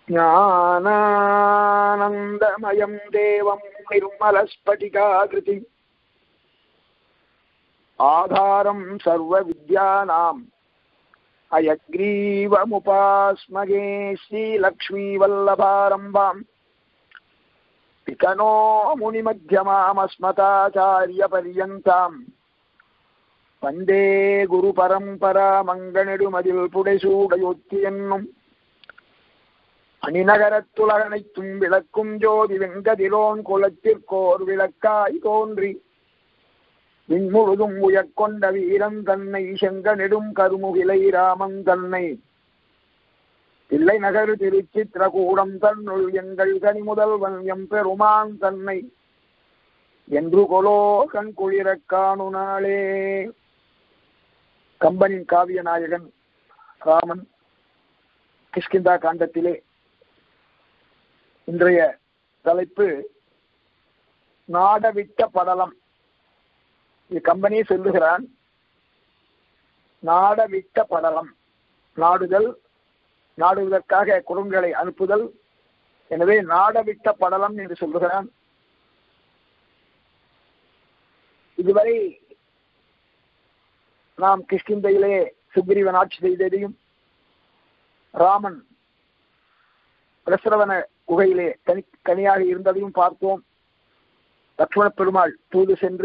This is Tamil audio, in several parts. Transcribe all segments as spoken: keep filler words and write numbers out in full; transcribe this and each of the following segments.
ஞானானந்தமயம் தேவம் நிர்மலஸ்படிகாகிருதி ஆதாரம் சர்வ வித்யானாம் அயக்ரீவமுபாஸ்மகே ஸ்ரீலக்ஷ்மீ வல்லபாரம்பாம் பிகனோ முனிமத்யமாமஸ்மதாச்சாரிய பர்யந்தாம் வந்தே குரு பரம்பரா மங்கநெடுமதில் புடைசூடையொத்தி என்னும் அணிநகரத்துலகனைத்தும் விளக்கும் ஜோதி வெங்கதிரோன் குலத்திற்கோர் விளக்காய் தோன்றி விண்முழுதும் உயர்கொண்ட வீரன் தன்னை செங்க நெடும் கருமுகிலை ராமன் தன்னை தில்லை நகர் திருச்சித்திரகூடம் தன்னுள் எங்கள் கனி முதல்வன் எம் பெருமான் தன்னை என்று கொலோ கண் குளிரக் காணு நாளே. கம்பனின் காவிய நாயகன் ராமன் கிஷ்கிந்தா காண்டத்திலே இன்றைய தலைப்பு நாடவிட்ட படலம். கம்பனி சொல்லுகிறான், நாடவிட்ட படலம், நாடுதல், நாடுவதற்காக குறுங்களை அனுப்புதல், எனவே நாடவிட்ட படலம் என்று சொல்லுகிறான். இதுவரை நாம் கிஷ்கிந்தையிலே சுக்ரீவன் ஆட்சி செய்ததையும் ராமன் பிரசரவன குகையிலே தனி கனியாக இருந்ததையும் பார்த்தோம். லட்சுமண பெருமாள் தூது சென்று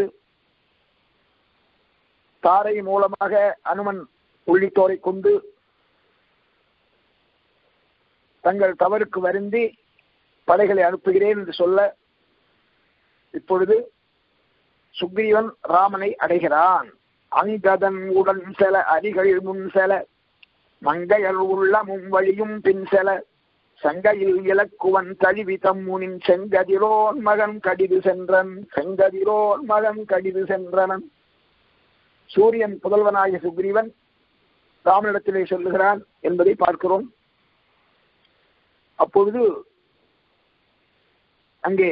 தாரை மூலமாக அனுமன் உள்ளிட்டோரை கொண்டு தங்கள் தவறுக்கு வருந்தி படைகளை அனுப்புகிறேன் என்று சொல்ல, இப்பொழுது சுக்ரீவன் ராமனை அடைகிறான். அங்கதன் உடன் செல அடிகள் முன் செல மங்கையல் உள்ள முன்வழியும் பின் செல சங்கையில் இலக்குவன் தழிவி தம்முனின் செங்கதிரோன் மகன் கடிது சென்றன் செங்கதிரோன் மகன் கடிது சென்றனன். சூரியன் புதல்வனாகிய சுக்ரீவன் ராமனிடத்திலே சொல்லுகிறான் என்பதை பார்க்கிறோம். அப்பொழுது அங்கே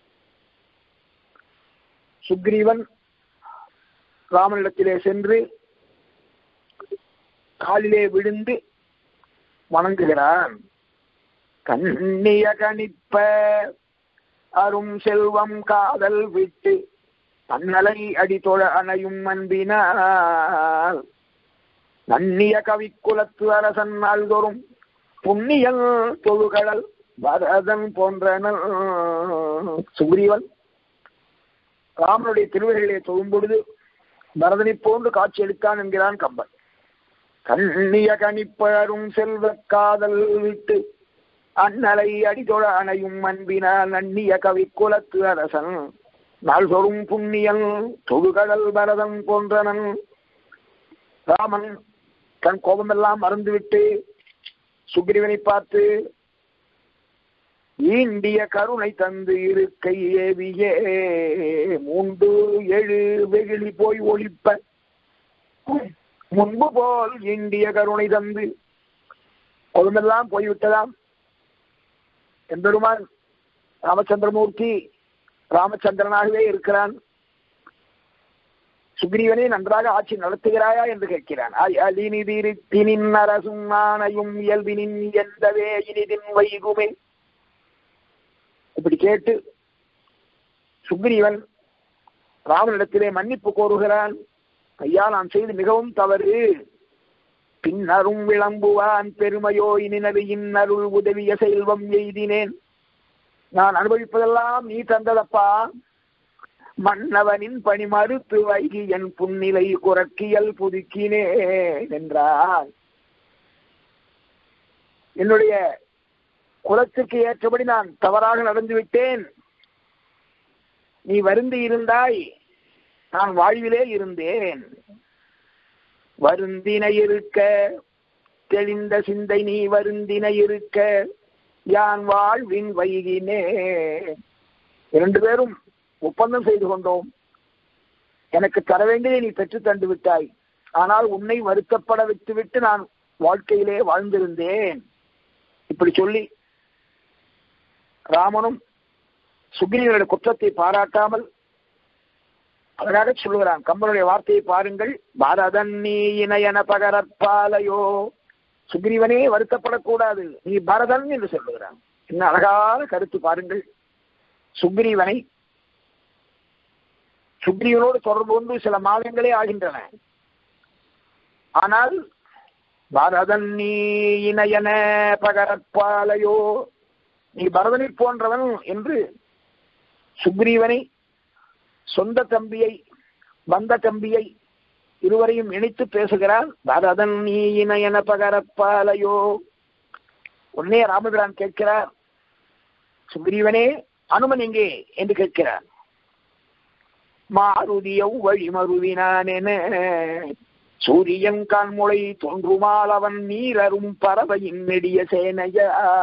சுக்ரீவன் ராமனிடத்திலே சென்று காலிலே விழுந்து வணங்குகிறான். கண்ணிய கணிப்ப அரும் செல்வம் காதல் விட்டு தன்னலை அடித்தொழ அணையும் அன்பினால் நன்னிய கவிக்குலத்து அரசன் நாள்தோறும் புண்ணியல் தொழுகடல் பரதன் போன்றன. சுக்ரீவன் ராமனுடைய திருவடிகளிலே தொழும் பொழுது பரதனை போன்று காட்சி அளித்தான் என்கிறான் கம்பன். கண்ணிய கணிப்பரும் செல்வ காதல் விட்டு அண்ணலை அடிதொழ அணையும் அன்பினால் நன்னிய கவி குலத்து அரசன் நாள்தோறும் புண்ணியல் தொழுகடல் பரதன் போன்றனன். ராமன் தன் கோபமெல்லாம் மறந்துவிட்டு சுக்ரீவனை பார்த்து, ஈண்டிய கருணை தந்து இருக்கை ஏவியே மூன்று எழு வெகுளி போய் ஒழிப்ப முன்பு போல் ஈண்டிய கருணை தந்து, கோபமெல்லாம் போய்விட்டதாம். எம்பெருமான் ராமச்சந்திரமூர்த்தி ராமச்சந்திரனாகவே இருக்கிறான். சுக்ரீவனை நன்றாக ஆட்சி நடத்துகிறாயா என்று கேட்கிறான். அலினிதிருத்தினின் அரசும் ஆணையும் இயல்பினின் எந்தவே இனிதின் வைகுமே. இப்படி கேட்டு சுக்ரீவன் ராமனிடத்திலே மன்னிப்பு கோருகிறான். ஐயா, நான் செய்து மிகவும் தவறு, பின்னரும் விளம்புவான் பெருமையோ இனினது இன்னருள் உதவிய செல்வம் எய்தினேன். நான் அனுபவிப்பதெல்லாம் நீ தந்ததப்பா. மன்னவனின் பணி மறுத்து வைகி என் புன்னிலை குறக்கியல் புதுக்கினேன் என்றார். என்னுடைய குலத்திற்கு ஏற்றபடி நான் தவறாக நடந்து விட்டேன். நீ வருந்தி இருந்தாய், நான் வாழ்விலே இருந்தேன். வருந்தினை இருக்க தெளிந்த சிந்தை நீ வருந்தினை இருக்க யான் வாழ்வின் வைகினே. இரண்டு பேரும் ஒப்பந்தம் செய்து கொண்டோம். எனக்கு தர வேண்டியதை நீ பெற்று தந்து விட்டாய். ஆனால் உன்னை வருத்தப்பட விட்டுவிட்டு நான் வாழ்க்கையிலே வாழ்ந்திருந்தேன். இப்படி சொல்லி ராமனும் சுக்ரீவனுடைய குற்றத்தை பாராட்டாமல் அழகாக சொல்லுகிறான். கம்பனுடைய வார்த்தையை பாருங்கள். பரதன் நீ இணையன பகரற்பாலையோ சுக்ரீவனே வருத்தப்படக்கூடாது, நீ பரதன் என்று சொல்லுகிறான். என்ன அழகான கருத்து பாருங்கள். சுக்ரீவனை சுக்ரீவனோடு தொடர்பு கொண்டு சில மாதங்களே ஆகின்றன. ஆனால் பரதன் நீ இணையன பகரப்பாலையோ, நீ பரதனை போன்றவன் என்று சுக்ரீவனை, சொந்த தம்பியை, வந்த தம்பியை இருவரையும் இணைத்து பேசுகிறான். பரதன் நீ இணையன பகரப்பாலையோ. உடனே ராமபிரான் கேட்கிறார், சுக்ரீவனே அனுமன் எங்கே என்று கேட்கிறார். மாருதியவ் வழி மருவினான் என சூரியன் கான்முளை தோன்றுமால் அவன் நீரரும் பறவையின் நெடிய சேனைய.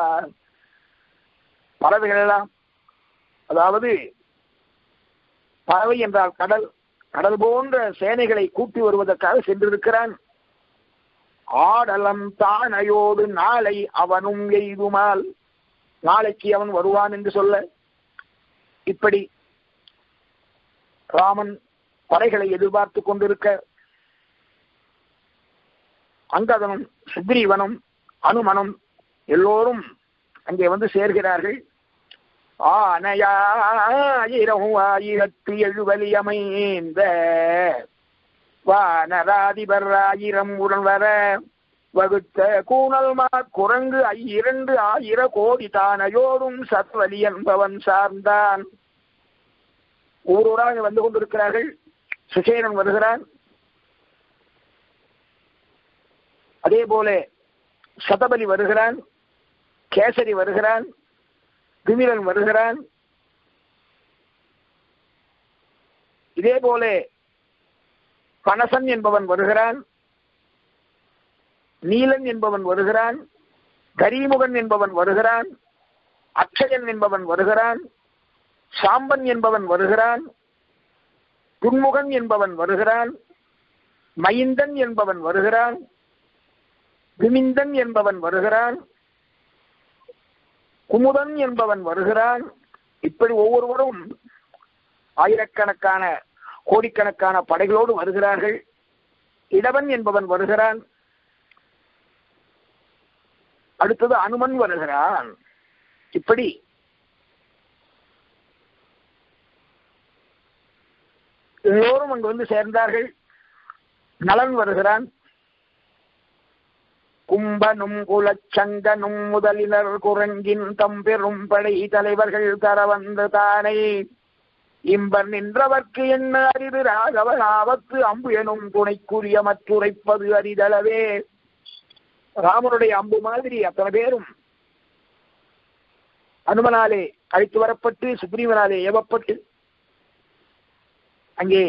பறவைகள் எல்லாம், அதாவது பறவை என்றால் கடல், கடல் போன்ற சேனைகளை கூட்டி வருவதற்காக சென்றிருக்கிறான். ஆடலம் தானையோடு நாளை அவனும் எய்துமால், நாளைக்கு அவன் வருவான் என்று சொல்ல, இப்படி ராமன் படைகளை எதிர்பார்த்து கொண்டிருக்க அங்கதனும் சுக்ரீவனும் அனுமனும் எல்லோரும் அங்கே வந்து சேர்கிறார்கள். ஆனையாயிரம் ஆயிரத்து எழுவலி அமைந்த வானராதிபர் ஆயிரம் உடன் வர வகுத்த கூணல்மா குரங்கு இரண்டு ஆயிர கோடி தானையோடும் சத்வலி என்பவன் சார்ந்தான். ஊரூராக வந்து கொண்டிருக்கிறார்கள். சுசேனன் வருகிறான். அதே போல சதபலி வருகிறான், கேசரி வருகிறான், திமிரன் வருகிறான். இதே போல பனசன் என்பவன் வருகிறான், நீலன் என்பவன் வருகிறான், கரிமுகன் என்பவன் வருகிறான், அக்ஷயன் என்பவன் வருகிறான், சாம்பன் என்பவன் வருகிறான், துன்முகன் என்பவன் வருகிறான், மைந்தன் என்பவன் வருகிறான், விமிந்தன் என்பவன் வருகிறான், குமுதன் என்பவன் வருகிறான். இப்படி ஒவ்வொருவரும் ஆயிரக்கணக்கான கோடிக்கணக்கான படைகளோடு வருகிறார்கள். இடவன் என்பவன் வருகிறான். அடுத்தது அனுமன் வருகிறான். இப்படி எல்லோரும் அங்கு வந்து சேர்ந்தார்கள். நலன் வருகிறான். கும்பனும் குலச்சங்கனும் முதலினர் குரங்கின் தம்பெரும் படை தலைவர்கள் தர வந்த தானே இம்பர் நின்றவர்க்கு என்ன அரிது ராகவன் ஆபத்து அம்பு எனும் துணைக்குரிய மற்றுரைப்பது அரிதளவே. ராமனுடைய அம்பு மாதிரி அத்தனை பேரும் அனுமனாலே அழைத்து வரப்பட்டு சுக்ரீவனாலே ஏவப்பட்டு அங்கே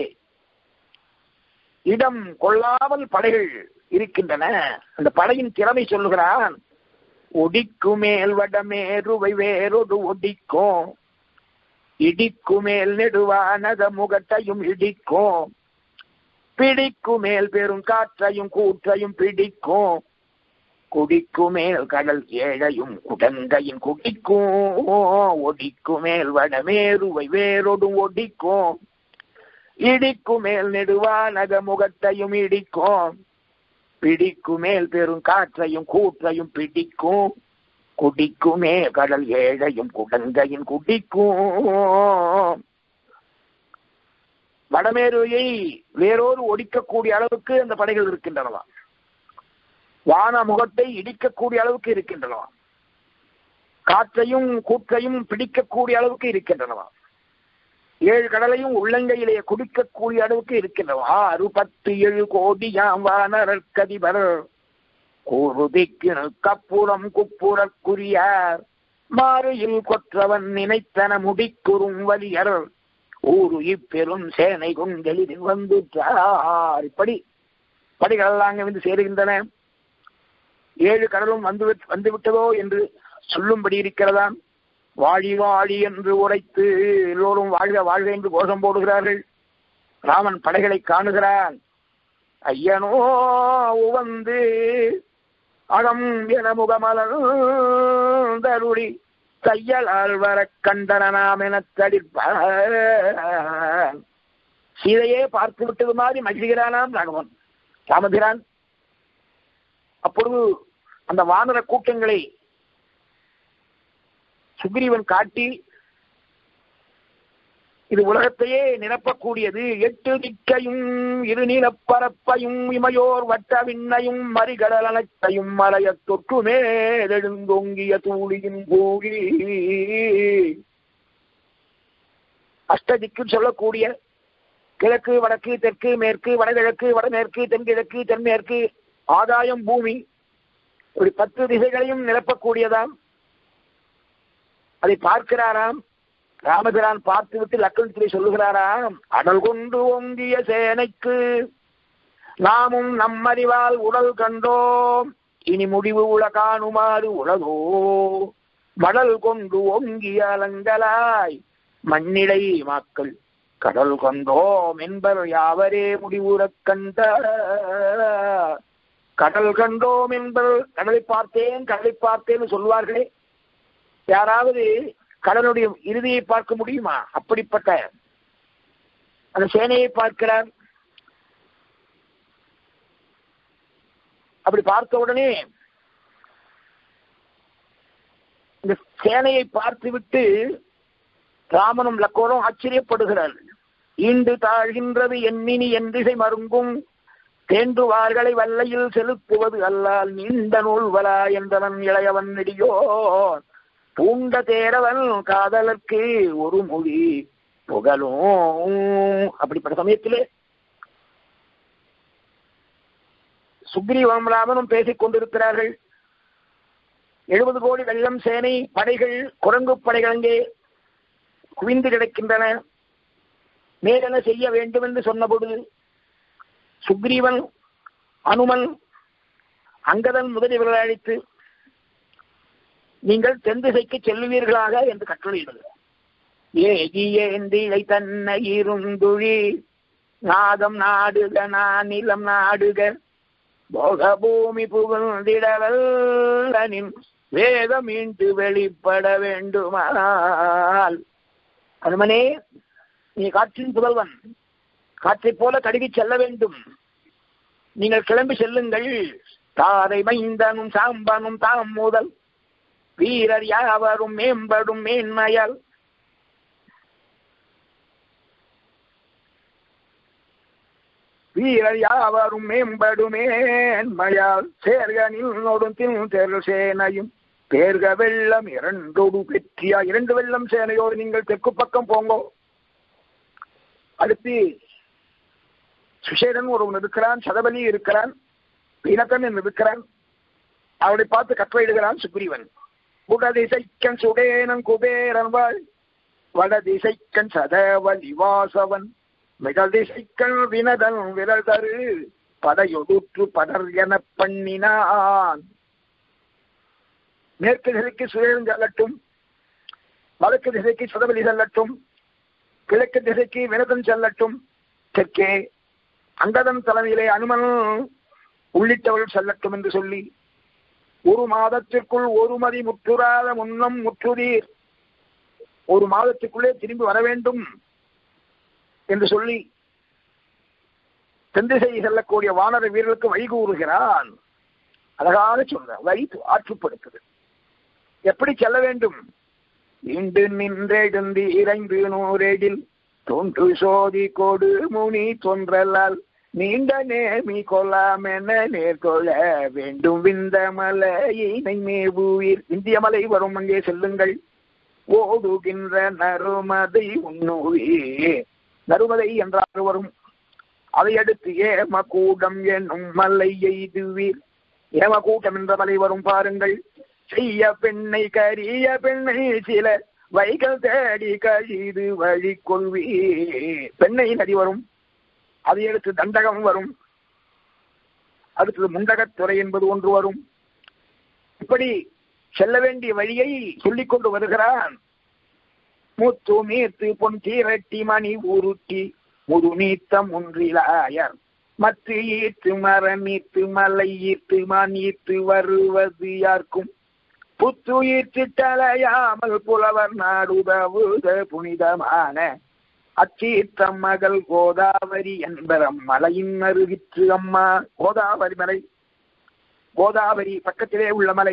இடம் கொள்ளாமல் படைகள் இருக்கின்றன. அந்த படையின் திறமை சொல்லுகிறான். ஒடிக்கு மேல் வடமேருவை வேறொடு ஒடிக்கும், இடிக்கு மேல் நெடுவானத முகத்தையும் இடிக்கும், பிடிக்கு மேல் பெரும் காற்றையும் கூற்றையும் பிடிக்கும், குடிக்கு மேல் கடல் ஏழையும் குடங்கையின் குடிக்கும், ஒடிக்கு மேல் வடமேருவை வேறொடு ஒடிக்கும், இடிக்கு மேல் நெடுவானத முகத்தையும் இடிக்கும், பிடிக்கு மேல் பெரும் காற்றையும் கூற்றையும் பிடிக்கும், குடிக்குமே கடல் ஏழையும் குடங்கையின் குடிக்கும். வடமேருவை வேறோடு ஒடிக்கக்கூடிய அளவுக்கு அந்த படைகள் இருக்கின்றனவா, வான முகத்தை இடிக்கக்கூடிய அளவுக்கு இருக்கின்றனவா, காற்றையும் கூற்றையும் பிடிக்கக்கூடிய அளவுக்கு இருக்கின்றனவா, ஏழு கடலையும் உள்ளங்கையிலே குடிக்கக்கூடிய அளவுக்கு இருக்கின்றவா. ஆறு பத்து ஏழு கோடியாம் வானரற்கதிபர் கூறுதிக்கு கப்புறம் குப்புறக்குரியார் மாறுயில் கொற்றவன் நினைத்தன முடிக்குறும் வலியர் ஊரு இப்பெரும் சேனை கொண்டெளிதில் வந்துற்றார். இப்படி படிகள் எல்லாம் அங்கே வந்து சேருகின்றன. ஏழு கடலும் வந்து வந்துவிட்டதோ என்று சொல்லும்படி இருக்கிறதாம். வாழி வாழி என்று உரைத்து எல்லோரும் வாழ்க வாழ்க என்று கோஷம் போடுகிறார்கள். ராமன் படைகளை காணுகிறான். ஐயனோ உவந்து அகம் என முகமலருளி தையலால் வர கண்டனாம் என தடிப்பான். சீதையே பார்த்து விட்டது மாதிரி மகிழ்கிறானாம் ராகவன் ராமபிரான். அப்பொழுது அந்த வானர கூட்டங்களை சுக்ரீவன் காட்டி இது உலகத்தையே நிரப்பக்கூடியது, எட்டு திக்கையும் இரு நீலப்பரப்பையும் இமையோர் வட்ட விண்ணையும் மறிகடல் அனைத்தையும் மலைய தொற்றுமே எழுந்தோங்கிய தூளியின் கூகி. அஷ்டதிக்கு சொல்லக்கூடிய கிழக்கு வடக்கு தெற்கு மேற்கு வடகிழக்கு வடமேற்கு தென்கிழக்கு தென்மேற்கு ஆகாயம் பூமி இப்படி பத்து திசைகளையும் நிரப்பக்கூடியதாம். அதை பார்க்கிறாராம் ராமபிரான். பார்த்துவிட்டு லக்ஷ்மணத்திலே சொல்லுகிறாராம், அடல் கொண்டு ஓங்கிய சேனைக்கு நாமும் நம்மறிவால் உடல் கண்டோம், இனி முடிவு உல காணுமாறு உலகோ மடல் கொண்டு ஓங்கிய அலங்கலாய் மண்ணிலை மக்கள் கடல் கண்டோம் என்பர் யாவரே முடிவுறக் கண்ட. கடல் கண்டோம் என்பர் கடலை பார்த்தேன் கடலை பார்த்தேன்னு சொல்வார்களே, யாராவது கடலுடைய இறுதியை பார்க்க முடியுமா? அப்படிப்பட்ட அந்த சேனையை பார்க்கிறார். அப்படி பார்த்த உடனே இந்த சேனையை பார்த்துவிட்டு ராமனும் லக்கோனும் ஆச்சரியப்படுகிறார். ஈண்டு தாழ்கின்றது எண்ணினி என் திசை மருங்கும் தேன்றுவார்களை வல்லையில் செலுத்துவது அல்லால் நீண்ட நூல்வலா என்றவன் இளையவன் நெடியோ பூண்ட தேரவன் காதலர்க்கு ஒரு மொழி புகழும். அப்படிப்பட்ட சமயத்திலே சுக்ரீவனும் ராமனும் பேசிக் கொண்டிருக்கிறார்கள். எழுபது கோடி வெள்ளம் சேனை படைகள் குரங்கு படைகள் அங்கே குவிந்து கிடக்கின்றன. மேலென செய்ய வேண்டும் என்று சொன்னபோது சுக்ரீவன் அனுமன் அங்கதன் முதலியவர்களை அழைத்து நீங்கள் தென் திசைக்கு செல்லுவீர்களாக என்று கட்டளையிடுகிறார். ஏகிய தன்னை இருந்துழி நாதம் நாடுக நானிலம் நாடுக போக பூமி புகழ்ந்திடவல்லின் வேதம் மீண்டு வெளிப்பட வேண்டுமானால். அனுமனே, நீ காற்றின் புதல்வன், காற்றை போல கடுகி செல்ல வேண்டும். நீங்கள் கிளம்பி செல்லுங்கள். தாரை மைந்தனும் சாம்பனும் தாம் முதல் வீரர் யாவரும் மேம்படும் மேன்மையால் வீரர் யாவரும் மேம்படும் மேன்மையால் சேர்கனில் நொடுத்தின் தெரு சேனையும் பேர்க வெள்ளம் இரண்டோடு பெற்றியா. இரண்டு வெள்ளம் சேனையோடு நீங்கள் தெற்கு பக்கம் போங்கோ. அடுத்து சுஷேரன் ஒருவன் இருக்கிறான், சதபலி இருக்கிறான், பீனக்கன் இருக்கிறான். அவளை பார்த்து கட்டளையிடுகிறான் சுக்ரீவன். குடதிசைக்கன் சுடேனன் குபேரன் வாழ் வடதிசைக்கன் சதவலி வாசவன் மிடல் திசைக்கன் வினதன் விரல் தரு படையொடுற்று படர் என பண்ணினான். மேற்கு திசைக்கு சுழேரன் செல்லட்டும், வடக்கு திசைக்கு சதவலி செல்லட்டும், கிழக்கு திசைக்கு வினதன் செல்லட்டும், தெற்கே அங்கதன் தலைமையிலே அனுமன் உள்ளிட்டவர்கள் செல்லட்டும் என்று சொல்லி ஒரு மாதத்திற்குள் ஒரு மதி முற்றுறாத முன்னம் முற்றுதீர், ஒரு மாதத்துக்குள்ளே திரும்பி வர வேண்டும் என்று சொல்லி தென்திசை செல்லக்கூடிய வானர வீரர்களுக்கு வழி கூறுகிறான். அழகாக சொல்ற வழி ஆற்றுப்படுத்துது. எப்படி செல்ல வேண்டும்? இன்று நின்றெழுந்து இறைந்து நூறேடில் தோன்று சோதி கோடு முனி தோன்றலால் நீண்ட நேமி கொல்லாமென நேர்கொள்ள வேண்டும் விந்த மலையினை மேவுவீர். இந்திய மலை வரும், அங்கே செல்லுங்கள். ஓடுகின்ற நறுமதை உண்ணுவீர். நறுமதை என்றால் வரும். அதை அடுத்து ஏமகூடம் என்னும் மலை எய்துவீர். ஏமகூட்டம் என்ற மலை வரும் பாருங்கள். செய்ய பெண்ணை கரிய பெண்ணை சில வைகள் தேடி கழிது வழி கொள்வீர். பெண்ணை நதி வரும். அதை அடுத்து தண்டகம் வரும். அடுத்தது முண்டகத்துறை என்பது ஒன்று வரும். இப்படி செல்ல வேண்டிய வழியை சொல்லிக் கொண்டு வருகிறான். மூத்து மீர்த்து பொன் தீரட்டி மணி உருட்டி முது நீத்தம் ஒன்றிலாயர் மத்து ஈர்த்து மரம் ஈர்த்து மலை ஈர்த்து மான் ஈர்த்து வருவது யாருக்கும் புத்து ஈர்த்து தலையாமல் புலவர் நாடுதவுத புனிதமான அச்சீர்த்தம் மகள் கோதாவரி என்பரம் மலையின் அருகிற்று அம்மா. கோதாவரி மலை, கோதாவரி பக்கத்திலே உள்ள மலை.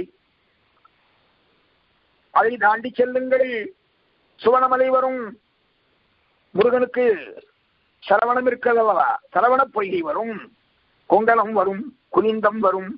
அதை தாண்டி செல்லுங்கள், சுவனமலை வரும். முருகனுக்கு சரவணம் இருக்கிறதல்லவா, சரவண பொய்கை வரும், கொங்கலம் வரும், குனிந்தம் வரும்.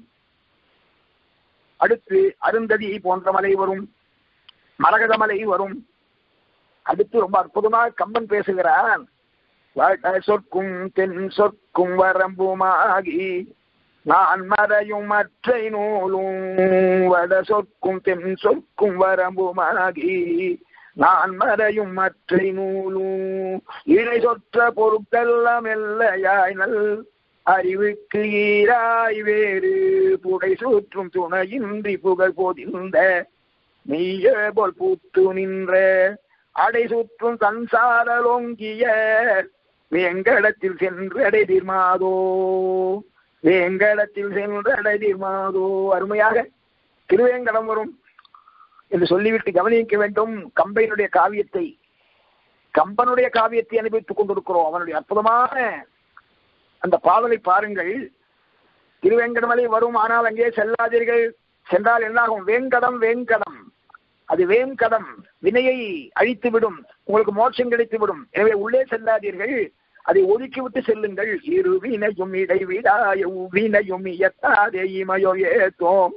அடுத்து அருந்ததி போன்ற மலை வரும், மரகத மலை வரும். அடுத்து ரொம்ப அற்புதமாக கம்பன் பேசுகிறான். வட சொற்கும் தென் சொற்கும் வரம்புமாகி நான் மறையும் மற்றை நூலும், வட சொற்கும் தென் சொற்கும் வரம்புமாகி நான் மறையும் மற்றை நூலும், இணை சொற்ற பொருட்கெல்லாம் எல்லையாய் நல் அறிவுக்கு ஈராய் வேறு புடை சுற்றும் துணையின்றி புகழ் போதிந்த நீயே போல் பூத்து நின்ற அடை சுற்றும் சன்சாரலோங்கிய வேங்கடத்தில் சென்றடைதிர் மாதோ, வேங்கடத்தில் சென்றடைதிர் மாதோ. அருமையாக திருவேங்கடம் வரும் என்று சொல்லிவிட்டு கவனிக்க வேண்டும். கம்பையினுடைய காவியத்தை, கம்பனுடைய காவியத்தை அனுபவித்துக் கொண்டிருக்கிறோம். அவனுடைய அற்புதமான அந்த பாடலை பாருங்கள். திருவேங்கடமலை வரும், ஆனால் அங்கே செல்லாதீர்கள். சென்றால் என்னாகும்? வேங்கடம் வேங்கடம், அது வேங்கடம், வினையை அழித்து விடும், உங்களுக்கு மோட்சம் கிடைத்து விடும். எனவே உள்ளே செல்லாதீர்கள், அதை ஒதுக்கிவிட்டு செல்லுங்கள். இரு வினையும் இடைவிடாய வினையும் இயத்தாதே இமையோ ஏத்தோம்,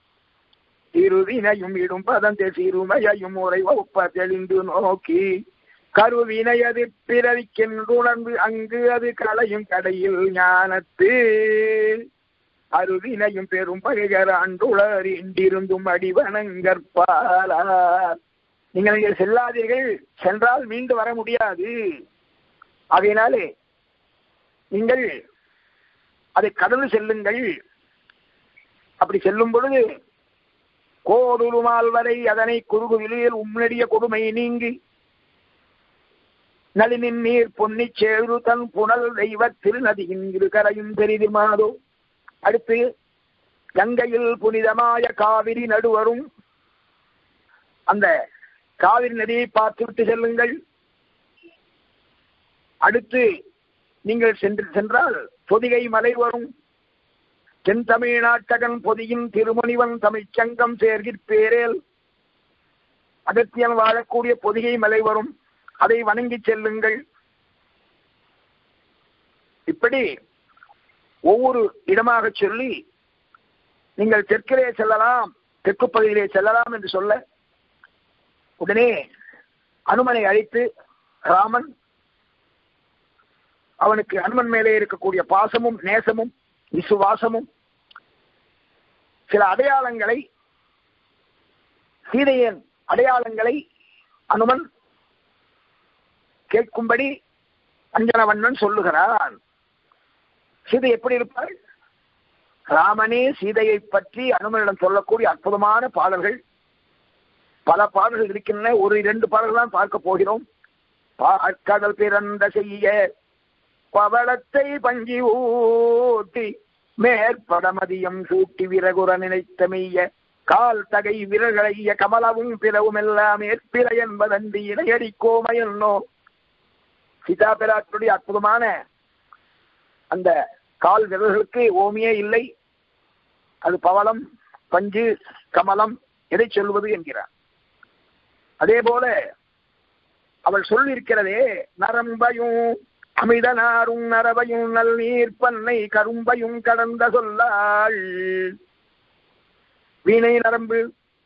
இருவினையும் இடும் பதந்தே சிறுமையையும் உரை ஒப்ப தெளிந்து நோக்கி கருவினையது பிறவிக்கென்றுணர்ந்து அங்கு அது களையும் கடையில் ஞானத்து அருவினையும் பெரும் பகைகர் அன்றுளர் இன்றிருந்தும் அடிவனங்கற்பாலார். நீங்கள் நீங்கள் செல்லாதீர்கள், சென்றால் மீண்டு வர முடியாது. ஆகையினாலே நீங்கள் அதை கடந்து செல்லுங்கள். அப்படி செல்லும் பொழுது கோடுருமால் வரை அதனை குறுகுவிலில் உம்னடிய கொடுமை நீங்கி நளினின் நீர் பொன்னி சேரு தன் புனல் தெய்வ திருநதியின் இரு கரையும் பெரிது மாதோ. அடுத்து கங்கையில் புனிதமாய காவிரி நடுவரும், அந்த காவிரி நதியை பார்த்துவிட்டு செல்லுங்கள். அடுத்து நீங்கள் சென்று சென்றால் பொதிகை மலை வரும். தென் தமிழ்நாட்டகன் பொதியின் திருமணிவன் தமிழ்ச்சங்கம் சேர்கிற்பேரேல் அகத்தியன் வாழக்கூடிய பொதிகை மலை வரும். அதை வணங்கி செல்லுங்கள். இப்படி ஒவ்வொரு இடமாக சொல்லி நீங்கள் தெற்கிலே செல்லலாம், தெற்கு பகுதியிலே செல்லலாம் என்று சொல்ல உடனே அனுமனை அழைத்து ராமன் அவனுக்கு அனுமன் மேலே இருக்கக்கூடிய பாசமும் நேசமும் விசுவாசமும் சில அடையாளங்களை, சீதையின் அடையாளங்களை அனுமன் கேட்கும்படி அஞ்சனவண்ணன் சொல்லுகிறான். சீதை எப்படி இருப்பாள்? ராமனே சீதையை பற்றி அனுமனிடம் சொல்லக்கூடிய அற்புதமான பாடல்கள், பல பாடல்கள் இருக்கின்றன. ஒரு இரண்டு பாடல்கள் தான் பார்க்க போகிறோம். பார்க்கடல் பிறந்த செய்ய பவளத்தை பஞ்சி ஊட்டி மேற்படமதியம் சூட்டி விரகுற நினைத்த மெய்ய கால் தகை விரல்களைய கமலவும் பிறவும் எல்லாம் ஏற்பிற என்பதன்றி இணையடி கோமையன்னோ. சீதா பிராட்டுடைய அற்புதமான அந்த கால் விரல்களுக்கு ஓமியே இல்லை. அது பவளம், பஞ்சு, கமலம், எதை சொல்வது என்கிறார். அதே போல அவள் சொல்லிருக்கிறதே, நரம்பையும் அமிதனாரும் நரவையும் நல் நீர் பண்ணை கரும்பையும் கடந்த சொல்லாள். வீணை நரம்பு,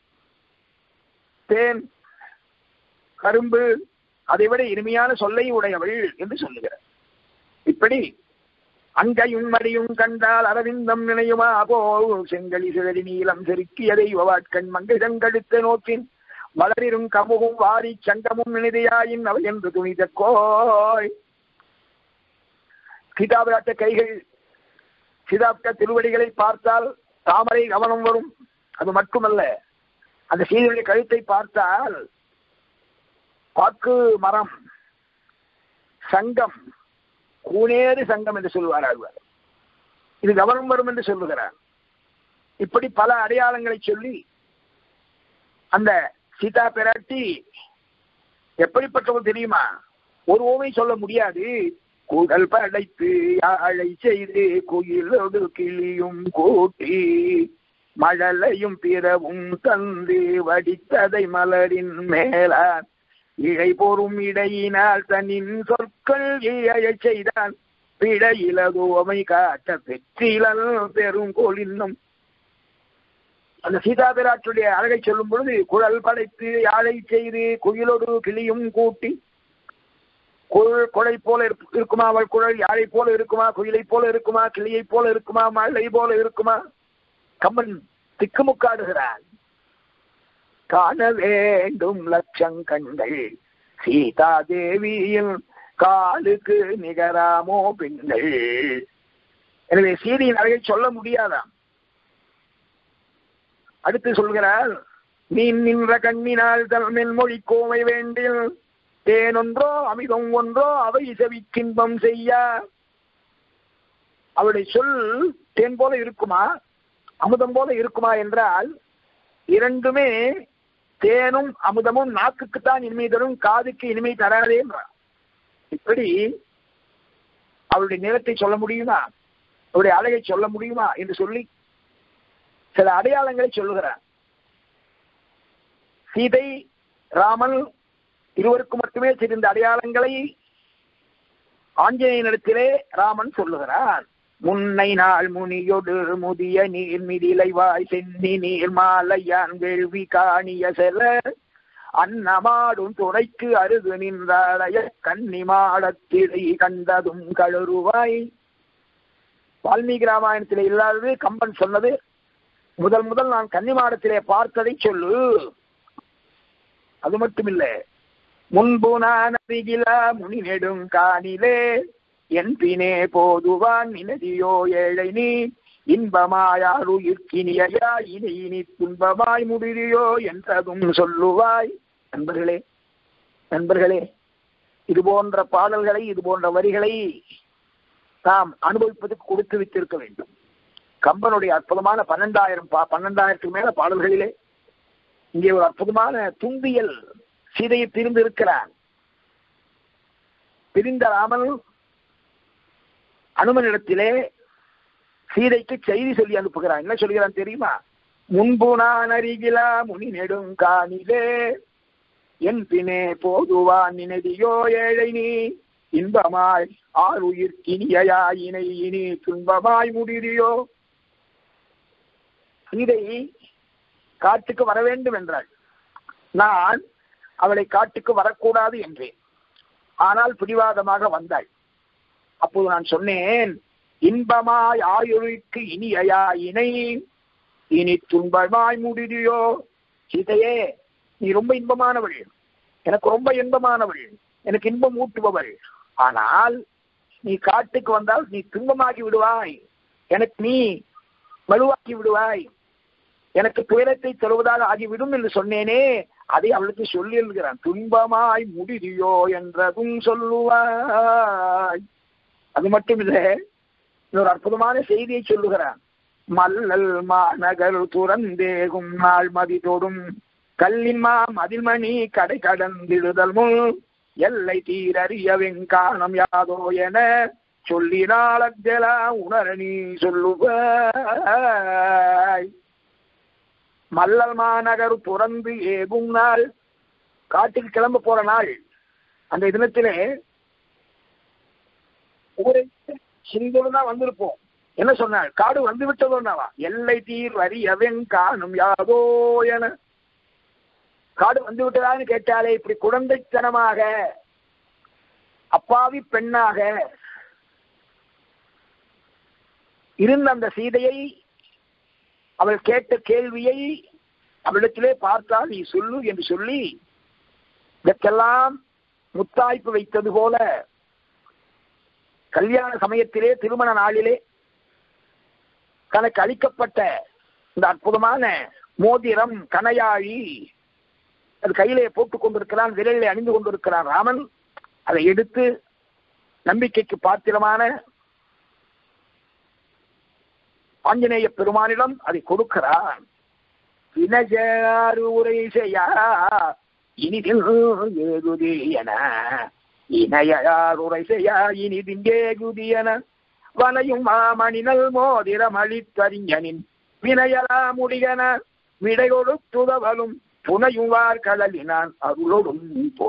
தேன், கரும்பு, அதைவிட இனிமையான சொல்லை உடையவள் என்று சொல்லுகிறார். இப்படி அங்கையும் மடியும் கண்டால் அரவிந்தம் நினையுமா போ செங்கலி சிதறி நீளம் செருக்கியதை வாட்கண் மங்கை தங்கடுத்த நோக்கின் வளரிரும் கமுகும் வாரி சங்கமும் நினைதையாயின் அவை என்று துணித கோய். சீதாபிராட்ட கைகள், சீதாபிராட்ட திருவடிகளை பார்த்தால் தாமரை கவனம் வரும். அது மட்டுமல்ல, அந்த சீதையுடைய கழுத்தை பார்த்தால் பாக்கு மரம், சங்கம், கூனேறு சங்கம் என்று சொல்வார் ஆழ்வார். இது கவனம் வரும் என்று சொல்லுகிறார். இப்படி பல அடையாளங்களை சொல்லி அந்த சீதா பிராட்டி எப்படிப்பட்டவள் தெரியுமா? ஒரு ஓமை சொல்ல முடியாது. குடல் படைத்து யாழை செய்து குயிலோடு கிளியும் கூட்டி மழலையும் பிறவும் தந்து வடித்ததை மலரின் மேலான் இழை பொறும் இடையினால் தன்னின் சொற்கள் இழைய செய்தான் பிழையிலதுவமை காட்ட பெற்றிலல் பெருங்கோள் இன்னும். அந்த சீதா பிராட்டுடைய அழகை சொல்லும் பொழுது குழல் படைத்து யாழை செய்து குயிலோடு கிளியும் கூட்டி, குழல் குழை போல இருக்குமா அவள் குழல், யாழை போல இருக்குமா, குயிலை போல இருக்குமா, கிளியை போல இருக்குமா, மழை போல இருக்குமா? கம்பன் திக்குமுக்காடுகிறான். காண வேண்டும் லட்சங்கண்கள் சீதா தேவியின் காலுக்கு நிகராமோ பெண்கள். எனவே சீதையின் அழகை சொல்ல முடியாதாம். அடுத்து சொல்கிறார், நீ நின்ற கண்ணினால் தன்மென் மொழி கோமை வேண்டில் தேனொன்றோ அமிதம் ஒன்றோ அவை செவிக்கின்பம் செய்ய. அவருடைய சொல் தேன் போல இருக்குமா அமுதம் போல இருக்குமா என்றால் இரண்டுமே தேனும் அமுதமும் நாக்குக்குத்தான் இனிமை தரும், காதுக்கு இனிமை தராதே என்றார். இப்படி அவருடைய நிறத்தை சொல்ல முடியுமா, அவருடைய அழகை சொல்ல முடியுமா என்று சொல்லி சில அடையாளங்களை சொல்லுகிறார். சீதை ராமன் இருவருக்கும் மட்டுமே தெரிந்த அடையாளங்களை ஆஞ்சநேயனிடத்திலே ராமன் சொல்லுகிறார். முன்னை நாள் முனியொடு முதிய நீர் மிதிலைவாய் சென்னி நீர் மாலையான் வேள்வி காணிய செல அன்னமாடும் துறைக்கு அருகு நின்றாடைய கன்னி மாடத்திடை கண்டதும் கழுருவாய். வால்மீகி ராமாயணத்திலே இல்லாதது கம்பன் சொன்னது. முதல் முதல் நான் கன்னிமாடத்திலே பார்த்ததை சொல்லு. அது மட்டுமில்லை, முன்பு நான் அருகிலா முனி நெடும் காணிலே என் பினே போதுவான் நினதியோ ஏழை நீ இன்பமாயார் உயிர்க்கினியா இனி இனி துன்பமாய் முடியோ என்றதும் சொல்லுவாய். நண்பர்களே நண்பர்களே இது போன்ற பாடல்களை இது போன்ற வரிகளை நாம் அனுபவிப்பதற்கு கொடுத்து வைத்திருக்க வேண்டும். கம்பனுடைய அற்புதமான பன்னெண்டாயிரம் பா பன்னெண்டாயிரத்துக்கு மேல பாடல்களிலே இங்கே ஒரு அற்புதமான தும்பியல். சீதையை பிரிந்து இருக்கிறான். பிரிந்த ராமன் அனுமனிடத்திலே சீதைக்கு செய்தி சொல்லி அனுப்புகிறான். என்ன சொல்கிறான் தெரியுமா? முன்பு நான் அருகிலா முனி நெடுங்காணிலே என் பினே போதுவான் நினதியோ ஏழை நீ இன்பமாய் ஆர் உயிர் கினியா இணை இனி துன்பமாய் முடியோ. சீதை காட்டுக்கு வர வேண்டும் என்றாள். நான் அவளை காட்டுக்கு வரக்கூடாது என்றேன். ஆனால் பிடிவாதமாக வந்தாள். அப்போது நான் சொன்னேன், இன்பமாய் ஆயுளுக்கு இனியா இணை இனி துன்பமாய் முடியோ. சீதையே, நீ ரொம்ப இன்பமானவள், எனக்கு ரொம்ப இன்பமானவள், எனக்கு இன்பம் ஊட்டுபவள். ஆனால் நீ காட்டுக்கு வந்தால் நீ துன்பமாகி விடுவாய், எனக்கு நீ வலுவாக்கி விடுவாய், எனக்கு துயரத்தை தருவதாக ஆகிவிடும் என்று சொன்னேனே, அதை அவளுக்கு சொல்லி எழுதுகிறான். துன்பமாய் முடியோ என்றதும் சொல்லுவாய். அது மட்டும் இல்லை, இன்னொரு அற்புதமான செய்தியை சொல்லுகிறான். மல்லல் மாநகர் துறந்தேகும் நாள் மதிதோடும் கல்லின்மா மதில்மணி கடை கடந்திடுதல் முன் எல்லை தீரறிய வெங்கானம் யாதோ என சொல்லினாள் அஜலா உணர நீ சொல்லுவாய். மல்லல் மாநகர் துறந்து ஏகும் நாள், காட்டுக்கு கிளம்ப போற நாள். அந்த தினத்திலே ஊரை சிறிதுதான் வந்திருப்போம். என்ன சொன்னாள்? காடு வந்து விட்டதோன்னாவா? எல்லை தீர் அறியவெங் காணும் யாதோ என. காடு வந்து விட்டதான்னு கேட்டாலே இப்படி குழந்தைத்தனமாக அப்பாவி பெண்ணாக இருந்த அந்த சீதையை, அவள் கேட்ட கேள்வியை அவளிடத்திலே பார்த்தால் நீ சொல்லு என்று சொல்லி இதற்கெல்லாம் முத்தாய்ப்பு வைத்தது போல கல்யாண சமயத்திலே திருமண நாளிலே தனக்கு அளிக்கப்பட்ட இந்த அற்புதமான மோதிரம் கணையாழி அது கையிலே போட்டுக் கொண்டிருக்கிறான், விரலிலே அணிந்து கொண்டிருக்கிறான் ராமன். அதை எடுத்து நம்பிக்கைக்கு பாத்திரமான ஆஞ்சநேய பெருமானிடம் அதை கொடுக்கிறான். இனஜாறு உரை செய்யா இனிதில் ஏதுதி என இணையாருரை செய்யா இனிதிங்கே குதியன வலையும் மாமணினல் மோதிரம் அளித்தறிஞனின் வினையலா முடிகன விடை கொடுத்துதவலும் புனையுவார் கடலினான் அருளொடும்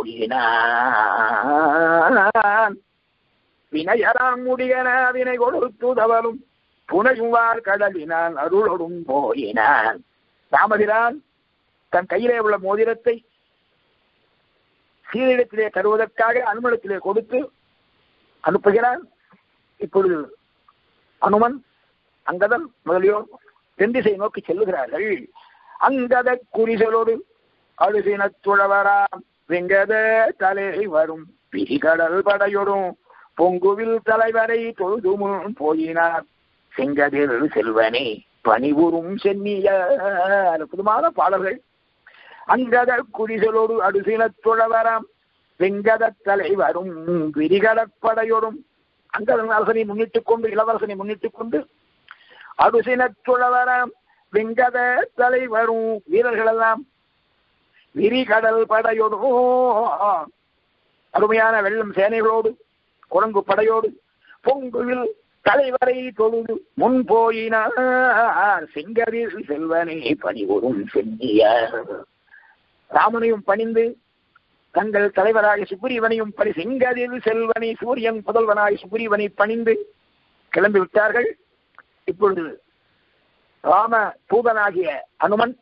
பொழியினான். வினையலாம் முடிகன வினை கொடுத்துதவலும் புனையுவார் கடலினான் அருளொடும் போயினான். ராமபிரான் தன் கையிலே உள்ள மோதிரத்தை சீரிடத்திலே தருவதற்காக அனுமனத்திலே கொடுத்து அனுப்புகிறான். இப்பொழுது அனுமன் அங்கதன் முதலியோர் தென் திசை நோக்கி செல்லுகிறார்கள். அங்கத குறிசலோடு அழுசினத்துழவராம் வெங்கத தலை வரும் பிரிகடல் படையொடும் பொங்குவில் தலைவரை தொழுது முன் போயினார் செங்கதிர் செல்வனே பணிவுறும் சென்னிய. அற்புதமான பாடல்கள். அங்கத குறிசலோடு அடுசினத்துழவராம் வெங்கத தலை வரும் விரிகடற்படையோடும் அங்கதன் அரசனை முன்னிட்டுக் கொண்டு இளவரசனை முன்னிட்டுக் கொண்டு அடுசினத்துழவராம் வெங்கத தலை வரும் வீரர்கள் எல்லாம் விரிகடல் படையோடும் அருமையான வெள்ளம் சேனைகளோடு குரங்கு படையோடு பொங்குவில் தலைவரை தொழுது முன் போயினார் செங்கதிர் செல்வனே பணிவுறும் சென்னிய. ராமனையும் பணிந்து தங்கள் தலைவராக சுக்ரீவனையும் பணி செங்கதிர் செல்வனை சூரியன் புதல்வனாய் சுக்ரீவனை பணிந்து கிளம்பி விட்டார்கள். இப்பொழுது ராம தூதனாகிய அனுமன்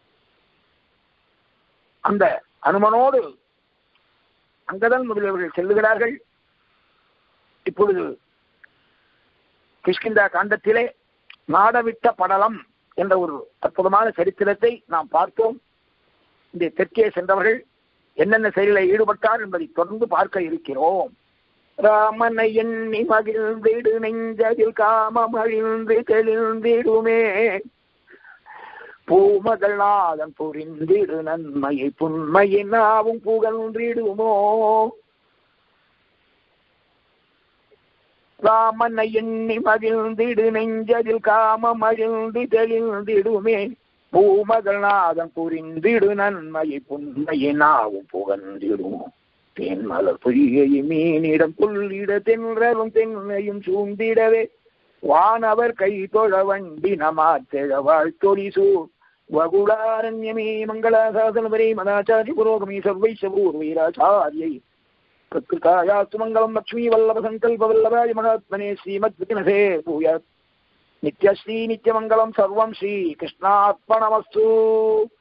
அந்த அனுமனோடு அங்கதன் முதலியவர்கள் செல்லுகிறார்கள். இப்பொழுது கிஷ்கிந்தா காண்டத்திலே நாடவிட்ட படலம் என்ற ஒரு அற்புதமான சரித்திரத்தை நாம் பார்த்தோம். இந்த தெற்கே சென்றவர்கள் என்னென்ன செயலில் ஈடுபட்டார் என்பதை தொடர்ந்து பார்க்க இருக்கிறோம். ராமனை எண்ணி மகிழ்ந்திடு நெஞ்சதில் காமம் அழிந்து தெளிந்திடுமே பூமகள் நாதன் புரிந்திடு நன்மையை புன்மையை நாவும் புகழ்ந்திடுமோ. ராமனை எண்ணி மகிழ்ந்திடு நெஞ்சதில் காமம் அழிந்து தெளிந்திடுமே பூமகள் நாதன் புரிந்திடு நன்மையை புன்மையை நாவும் புகழ்ந்திடுமோ. தேன்மலர் பொய்யை மீனிடம் புள்ளிட தென்றலும் தென்னையும் சூழ்ந்திடவே வானவர் கை தொழ வண்டி நமாத்தெழ வாழ்த்தொலிசூ வகுடாரண்யமே மங்களாசாசனவரே மதாச்சாரி புரோகமி சர்வைசபூர்வீராச்சாரியை பிரகிருதாயாஸ்து மங்களம் லக்ஷ்மீ வல்லப சங்கல்ப வல்லபாய மகாத்மனே ஸ்ரீமத் விக்னசே பூயாத் நித்யஸ்ரீ நித்யமங்கலம் சர்வம் ஸ்ரீ கிருஷ்ணார்ப்பணமஸ்து.